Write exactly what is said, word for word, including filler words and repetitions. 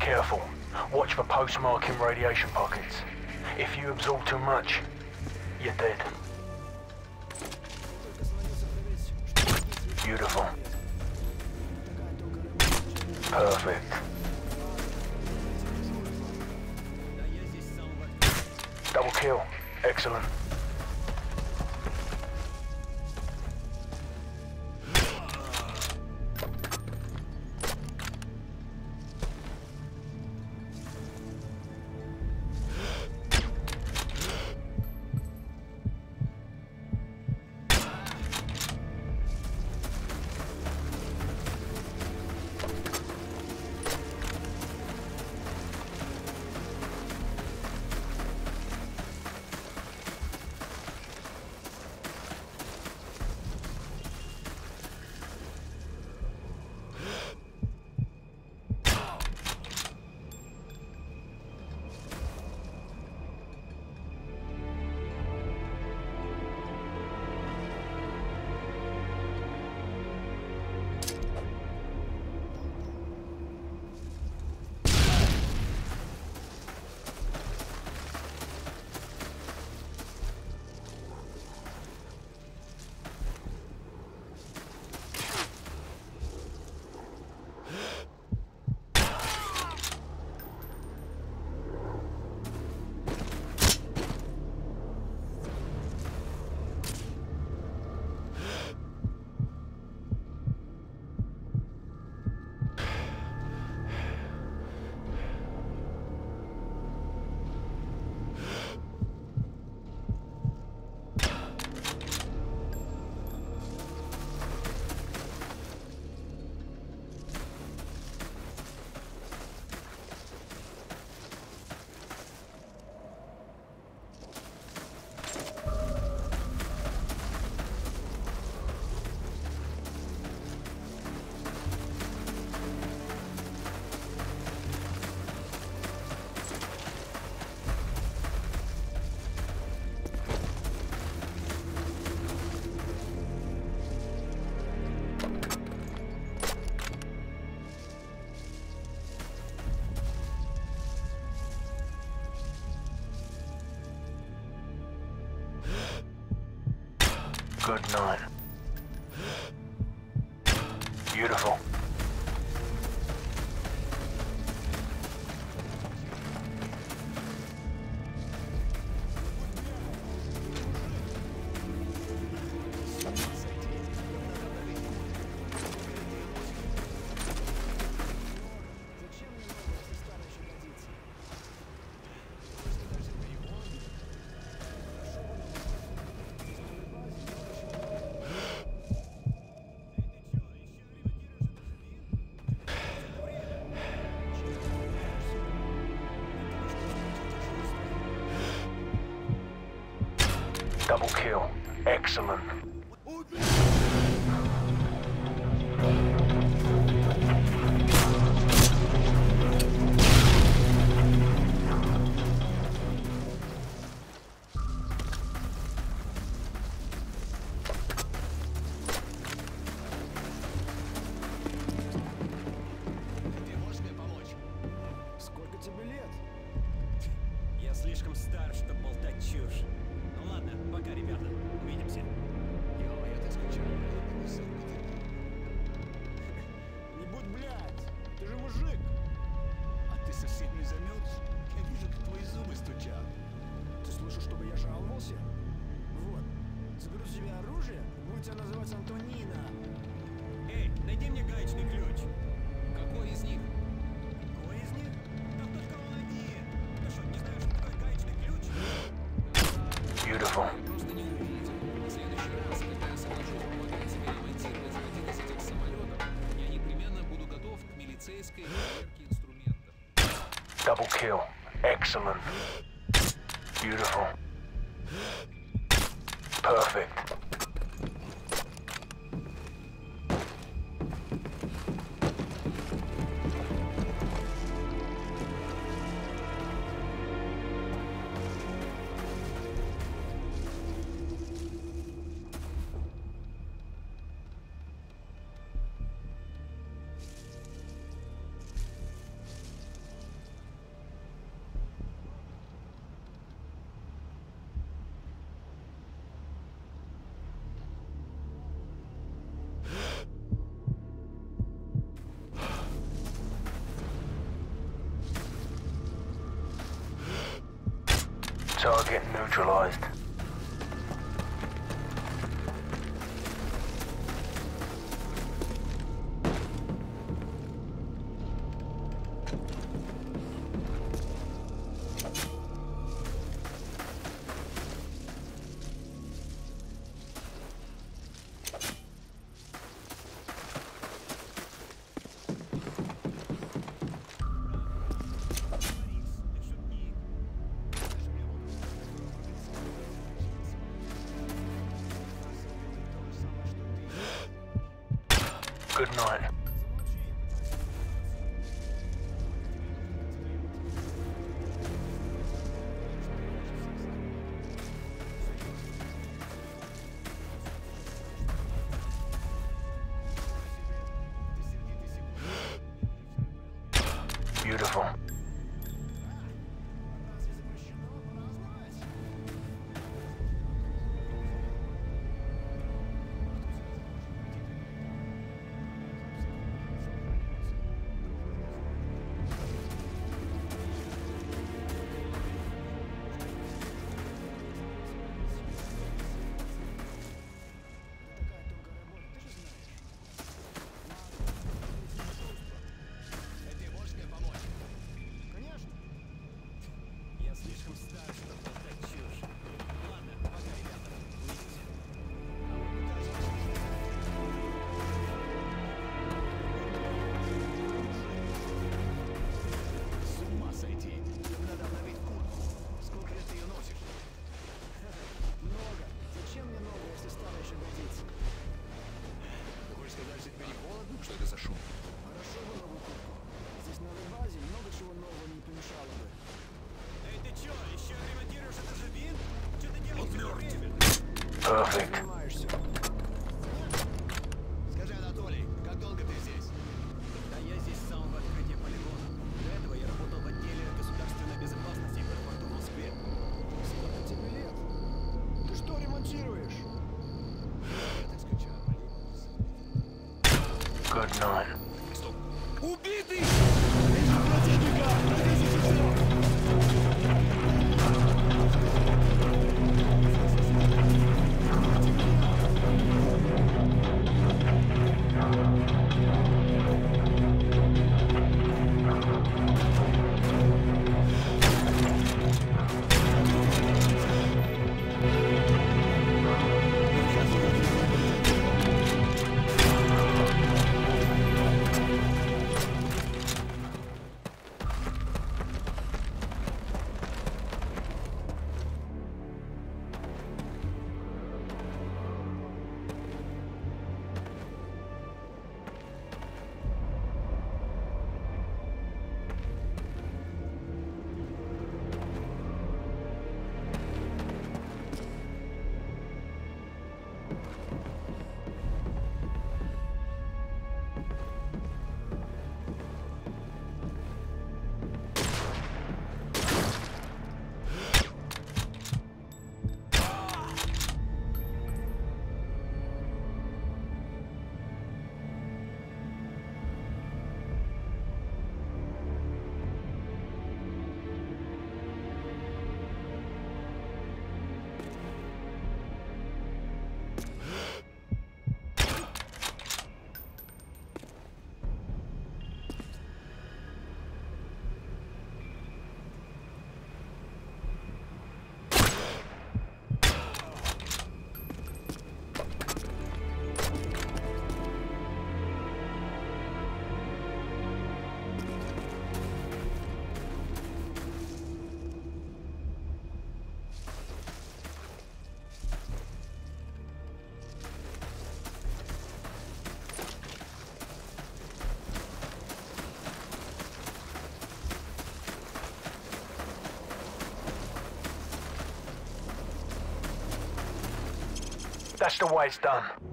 careful. Watch for postmarking radiation pockets. If you absorb too much, you're dead. Beautiful. Perfect. Double kill. Excellent. Good night. Beautiful. Double kill. Excellent. Сколько тебе лет? Я слишком стар, чтобы болтать чушь. Ну ладно, пока, ребята. Увидимся. Йо, я так скучал. Не будь, блядь! Ты же мужик! А ты совсем не замерз? Я вижу, как твои зубы стучат. Ты слышал, чтобы я жаловался? Вот. Заберу себе оружие, будет тебя называть Антонина. Эй, найди мне гаечный ключ. Какой из них? Какой из них? Там только он один. Ты что, не знаешь, что такое гаечный ключ? Beautiful. Просто не увидите. В следующий раз, когда я соглашу помогать тебе ремонтировать один из этих самолетов, я непременно буду готов к милицейской проверке инструментов. Double kill. Excellent. Beautiful. Perfect. target neutralized. Good night. Beautiful. Что это за шум? Хорошо бы новую куртку. Здесь на новой базе много чего нового не помешало бы. Эй, ты чё, еще ремонтируешь этот же винт? Чё ты делаешь? Он мертв. Perfect. Занимаешься. Скажи, Анатолий, как долго ты здесь? Да я здесь с самого открытия полигона. До этого я работал в отделе государственной безопасности в аэропорту в Москве. Сколько тебе лет? Ты что ремонтируешь? Я так скучал. Good night. Стоп. Убитый! Вижу противника! Провезите все! That's the way it's done.